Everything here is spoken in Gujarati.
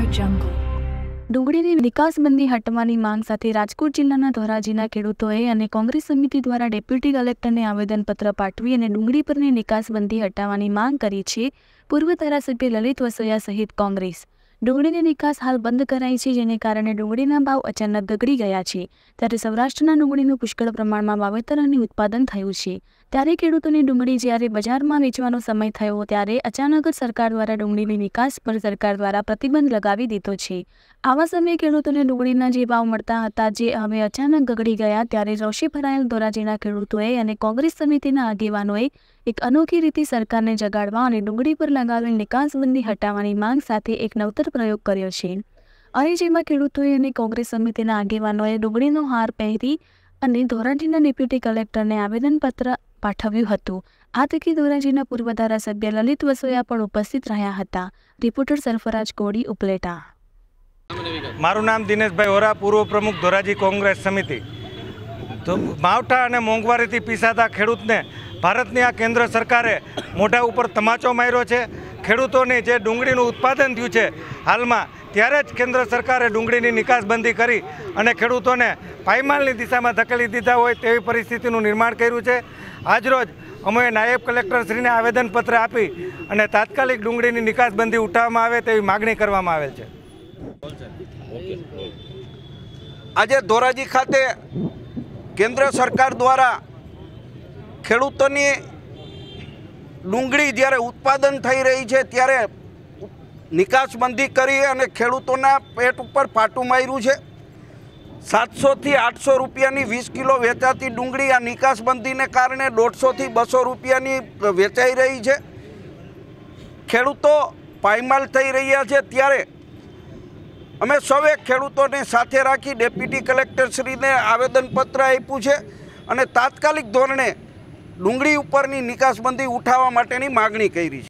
ડુંગળીની નિકાસબંધી હટવાની માંગ સાથે રાજકોટ જિલ્લાના ધોરાજીના ખેડૂતોએ અને કોંગ્રેસ સમિતિ દ્વારા ડેપ્યુટી કલેક્ટરને આવેદનપત્ર પાઠવી અને ડુંગળી પરની નિકાસબંધી હટાવવાની માંગ કરી છે। પૂર્વ ધારાસભ્ય લલિત વસોયા સહિત કોંગ્રેસ ડુંગળીની નિકાસ હાલ બંધ કરાઈ છે, જેને કારણે ડુંગળીના ભાવ અચાનક ગગડી ગયા છે। ત્યારે સૌરાષ્ટ્રના ડુંગળીનું પુષ્કળ પ્રમાણમાં વાવેતર અને ઉત્પાદન થયું છે, ત્યારે ખેડૂતોની ડુંગળી જ્યારે બજારમાં વેચવાનો સમય થયો ત્યારે અચાનક જ સરકાર દ્વારા ડુંગળીની નિકાસ પર સરકાર દ્વારા પ્રતિબંધ લગાવી દીધો છે। આવા સમયે ખેડૂતોને ડુંગળીના જે ભાવ મળતા હતા જે હવે અચાનક ગગડી ગયા, ત્યારે રોષે ભરાયેલ ધોરાજીના ખેડૂતોએ અને કોંગ્રેસ સમિતિના આગેવાનોએ એક અનોખી રીતે સરકારને જગાડવા અને ડુંગળી પર લગાવેલ નિકાસબંધી હટાવવાની માંગ સાથે એક નવતર પ્રયોગ કર્યો છે। અને જેમાં ખેડૂતોએ અને કોંગ્રેસ સમિતિના આગેવાનોએ ડુંગળીનો હાર પહેરી અને ધોરાજીના ડેપ્યુટી કલેક્ટરને આવેદનપત્ર પાઠવ્યું હતું। આ તકે ધોરાજીના પૂર્વ ધારાસભ્ય લલિત વસોયા પણ ઉપસ્થિત રહ્યા હતા। રિપોર્ટર સરફરાજ કોડી, ઉપલેટા। મારું નામ દિનેશભાઈ ઓરા, પૂર્વ પ્રમુખ ધોરાજી કોંગ્રેસ સમિતિ। તો માવઠા અને મોંઘવારીથી પીસાતા ખેડૂતને ભારતની આ કેન્દ્ર સરકારે મોઢા ઉપર તમાચો માર્યો છે। ખેડૂતોની જે ડુંગળીનું ઉત્પાદન થયું છે હાલમાં, ત્યારે જ કેન્દ્ર સરકારે ડુંગળીની નિકાસબંધી કરી અને ખેડૂતોને પાયમાલની દિશામાં ધકેલી દીધા હોય તેવી પરિસ્થિતિનું નિર્માણ કર્યું છે। આજરોજ અમે નાયબ કલેક્ટરશ્રીને આવેદનપત્ર આપી અને તાત્કાલિક ડુંગળીની નિકાસબંધી ઉઠાવવામાં આવે તેવી માગણી કરવામાં આવેલ છે। આજે ધોરાજી ખાતે કેન્દ્ર સરકાર દ્વારા ખેડૂતોની ડુંગળી જ્યારે ઉત્પાદન થઈ રહી છે ત્યારે નિકાસબંધી કરી અને ખેડૂતોના પેટ ઉપર પાટું માર્યું છે। 700 થી 800 રૂપિયાની 20 કિલો વેચાતી ડુંગળી આ નિકાસબંધીને કારણે 150 થી 200 રૂપિયાની વેચાઈ રહી છે। ખેડૂતો પાયમાલ થઈ રહ્યા છે, ત્યારે અમે સૌએ ખેડૂતોને સાથે રાખી ડેપ્યુટી કલેક્ટરશ્રીને આવેદનપત્ર આપ્યું છે અને તાત્કાલિક ધોરણે ડુંગળી ઉપરની નિકાસબંધી ઉઠાવવા માટેની માગણી કરી છે।